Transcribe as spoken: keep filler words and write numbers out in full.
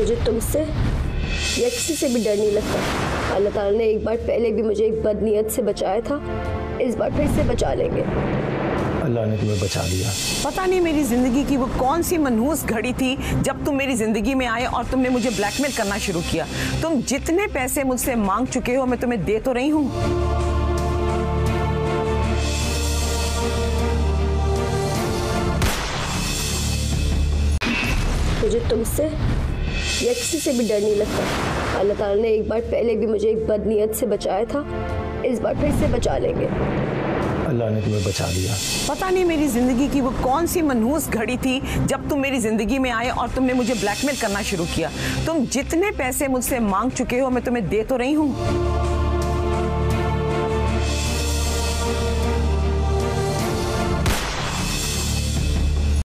मुझे तुमसे या किसी से भी डर नहीं लगता। अल्लाह ताला ने एक बार पहले भी मुझे एक बदनीयत से बचाया था, इस बार फिर से बचा लेंगे। अल्लाह ने तुम्हें बचा लिया। पता नहीं मेरी जिंदगी की वो कौन सी मनहूस घड़ी थी जब तुम मेरी जिंदगी में आए और तुमने मुझे ब्लैकमेल करना शुरू किया। तुम जितने पैसे मुझसे मांग चुके हो मैं तुम्हें दे तो रही हूँ। मुझे तुमसे या किसी से भी डर नहीं लगता। अल्लाह ताला ने एक बार पहले भी मुझे एक बदनीयत से बचाया था, इस बार फिर से बचा लेंगे। अल्लाह ने तुम्हें बचा लिया। पता नहीं मेरी जिंदगी की वो कौन सी मनहूस घड़ी थी जब तुम मेरी जिंदगी में आए और तुमने मुझे ब्लैकमेल करना शुरू किया। तुम जितने पैसे मुझसे मांग चुके हो मैं तुम्हें दे तो रही हूँ।